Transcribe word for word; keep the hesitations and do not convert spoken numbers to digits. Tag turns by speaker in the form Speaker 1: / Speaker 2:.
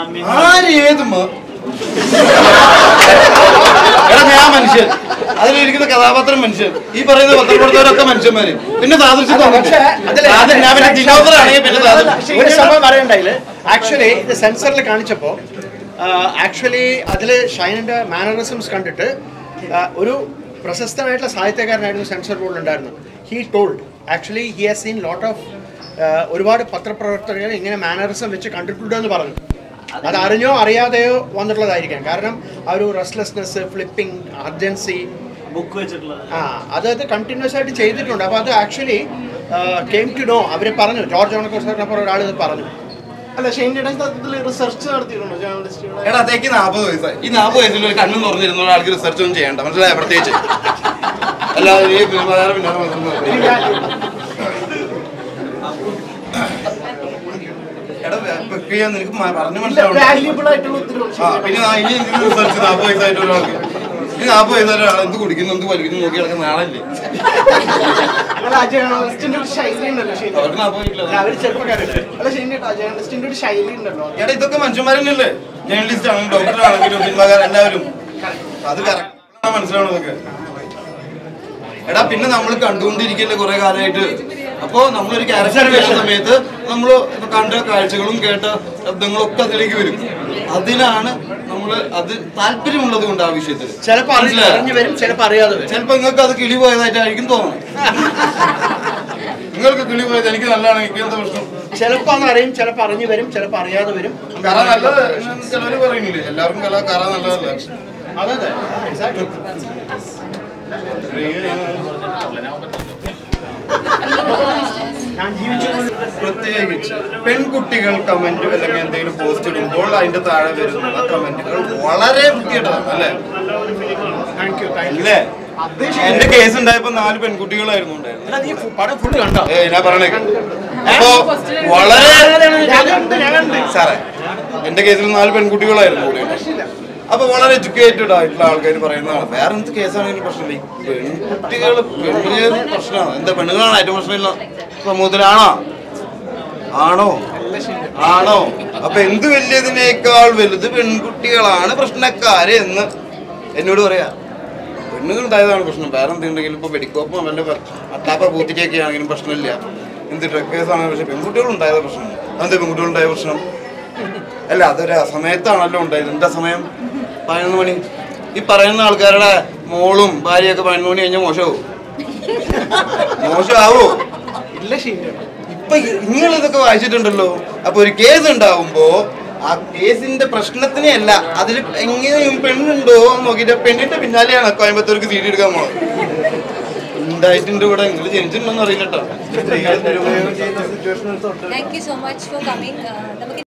Speaker 1: ഞാൻ മനുഷ്യൻ, അതിലിരിക്കുന്ന കഥാപാത്രം മനുഷ്യൻ, ഈ പറയുന്ന പത്രപ്രവർത്തകരൊക്കെ മനുഷ്യന്മാര്. പിന്നെ
Speaker 2: ആക്ച്വലി ഇത് സെൻസറിൽ കാണിച്ചപ്പോ ആക്ച്വലി അതില് ഷൈനിന്റെ മാനറിസംസ് കണ്ടിട്ട് ഒരു പ്രശസ്തനായിട്ടുള്ള സാഹിത്യകാരനായിരുന്നു സെൻസർ ബോർഡിൽ ഉണ്ടായിരുന്നു. He told actually he has seen lot of ഒരുപാട് പത്രപ്രവർത്തകർ ഇങ്ങനെ മാനറിസം വെച്ച് കണ്ടിട്ടുണ്ടെന്ന് പറഞ്ഞു. അത് അറിഞ്ഞോ അറിയാതെയോ വന്നിട്ടുള്ളതായിരിക്കാം. കാരണം ആ ഒരു റെസ്റ്റ്ലെസ്നെസ്, ഫ്ലിപ്പിംഗ്, അർജൻസി,
Speaker 3: ബുക്ക് വെച്ചിട്ടുള്ള
Speaker 2: ആ അത് കണ്ടിന്യൂസ് ആയിട്ട് ചെയ്തിട്ടുണ്ട്. അപ്പോൾ അത് ആക്ച്വലി കെയിം ടു നോ. അവർ പറഞ്ഞു, ജോർജ് ഓണക്കോസ്റ്ററിനപ്പുറം ഒരാൾ ഇത് പറഞ്ഞു.
Speaker 3: അല്ല, ഷെയ്ൻ്റെ റിസർച്ച് നടത്തിയിട്ടുണ്ടോ ജേർണലിസ്റ്റുകൾ?
Speaker 1: എടാ, അതേക്ക് നാൽപ്പത് വയസ്സായി. ഈ നാൽപ്പത് വയസ്സിൽ ഒരു കണ്ണു തുറന്നിരുന്ന ഒരാൾക്ക് റിസർച്ച് ഒന്നും ചെയ്യണ്ട, മനസ്സിലായ? പ്രത്യേകിച്ച് അല്ലാതെ ഈ പിന്നെ നിനക്ക് പറഞ്ഞു മനസ്സിലാവും. പിന്നെ ഇനി റിസർച്ച് നാൽപ്പത് വയസ്സായിട്ട് ഒരാൾക്ക് ഈ നാൽപ്പത് വയസ്സായിട്ട് ഒരാൾ എന്ത് കുടിക്കുന്നു, എന്ത് വലിക്കുന്നു നോക്കി കിടക്കുന്ന ആളല്ലേ? എടാ, ഇതൊക്കെ മനുഷ്യന്മാരല്ലേ? ജേർണലിസ്റ്റ് ആണെങ്കിലും ഡോക്ടർ ആണെങ്കിലും സിനിമാക്കാർ എല്ലാവരും. അത് കറക്റ്റ് മനസ്സിലാവണം ഇതൊക്കെ. എടാ, പിന്നെ നമ്മൾ കണ്ടുകൊണ്ടിരിക്കല്ലേ കുറെ കാലമായിട്ട്. അപ്പോ നമ്മളൊരു ക്യാരക്ടർ വരുന്ന സമയത്ത് നമ്മൾ കണ്ട കാഴ്ചകളും കേട്ട ശബ്ദങ്ങളും ഒക്കെ അതിലേക്ക് വരും. അതിനാണ് നമ്മള് അത് താല്പര്യമുള്ളത് കൊണ്ട് ആ വിഷയത്തിൽ
Speaker 2: ചിലപ്പോൾ അറിഞ്ഞു വരും, ചിലപ്പോൾ അറിയാതെ വരും.
Speaker 1: ചിലപ്പോൾ നിങ്ങൾക്ക് അത് കിളി പോയതായിട്ടായിരിക്കും തോന്നുന്നത്. നിങ്ങൾക്ക് കിളി പോയത് എനിക്ക് നല്ലതാണ്, എനിക്ക് എന്താ പ്രശ്നം?
Speaker 2: ചിലപ്പോൾ അത് അറിയും, ചിലപ്പോൾ അറിഞ്ഞു വരും, ചിലപ്പോൾ അറിയാതെ വരും.
Speaker 1: കറ നല്ലത് ചിലവര് പറയുന്നില്ലേ, എല്ലാവർക്കും കല കറ നല്ലതല്ല.
Speaker 2: അതെ അതെ, എക്സാക്ട്ലി.
Speaker 1: പ്രത്യേകിച്ച് പെൺകുട്ടികൾ കമന്റ് അല്ലെങ്കിൽ എന്തെങ്കിലും പോസ്റ്റ് ഇടുമ്പോൾ അതിന്റെ താഴെ വരുന്ന കമന്റുകൾ വളരെ വൃത്തികെട്ടതാണ് അല്ലേ? അല്ലേ? എന്റെ കേസ് ഉണ്ടായപ്പോ നാല് പെൺകുട്ടികളായിരുന്നു ഉണ്ടായിരുന്നത്. ഏ ഞാൻ പറഞ്ഞേക്ക. അപ്പൊ വളരെ സാറേ, എന്റെ കേസിൽ നാല് പെൺകുട്ടികളായിരുന്നു കൂടെ. അപ്പൊ വളരെ എഡ്യൂക്കേറ്റഡ് ആയിട്ടുള്ള ആൾക്കാർ പറയുന്നതാണ്. വേറെ എന്ത് കേസാണെങ്കിലും പ്രശ്നമില്ല, പെൺകുട്ടികൾ പെണ്ണിന് പ്രശ്നമാണ്. എന്താ, പെണ്ണുങ്ങളാണ് ഏറ്റവും പ്രശ്നമില്ല സമൂഹത്തിലാണോ? ആണോ ആണോ അപ്പൊ എന്ത് വലിയതിനേക്കാൾ വലുത് പെൺകുട്ടികളാണ് പ്രശ്നക്കാര് എന്ന് എന്നോട് പറയാ. പെണ്ണുങ്ങൾ ഉണ്ടായതാണ് പ്രശ്നം, വേറെ എന്തുണ്ടെങ്കിലും ഇപ്പൊ വെടിക്കോപ്പം വല്ല അത്താപ്പ പൂത്തിക്കൊക്കെ ആണെങ്കിലും പ്രശ്നമില്ല, എന്ത് ഡ്രഗ് കേസാണെങ്കിലും. പക്ഷെ പെൺകുട്ടികൾ ഉണ്ടായത് പ്രശ്നം. അതെന്താ പെൺകുട്ടികൾ ഉണ്ടായ പ്രശ്നം? അല്ല, അതൊരു സമയത്താണല്ലോ ഉണ്ടായത്. എന്താ സമയം? പതിനൊന്ന് മണി. ഈ പറയുന്ന ആൾക്കാരുടെ മോളും ഭാര്യയൊക്കെ പതിനൊന്ന് മണി കഴിഞ്ഞാൽ മോശമാവും. മോശമാവോ?
Speaker 2: ഇല്ല, ശരി.
Speaker 1: ഇപ്പൊ നിങ്ങൾ ഇതൊക്കെ വായിച്ചിട്ടുണ്ടല്ലോ. അപ്പൊ ഒരു കേസ് ഉണ്ടാവുമ്പോ ആ കേസിന്റെ പ്രശ്നത്തിനെ അല്ല, അതിൽ എങ്ങനെയും പെണ്ണുണ്ടോ നോക്കിട്ട് പെണ്ണിന്റെ പിന്നാലെയാണ് കോയമ്പത്തൂർക്ക് സീഡി എടുക്കാൻ പോകുന്നത്. ഉണ്ടായിട്ടുണ്ട് ഇവിടെ, നിങ്ങൾ ജനിച്ചിട്ടുണ്ടോന്ന് അറിയില്ല കേട്ടോ.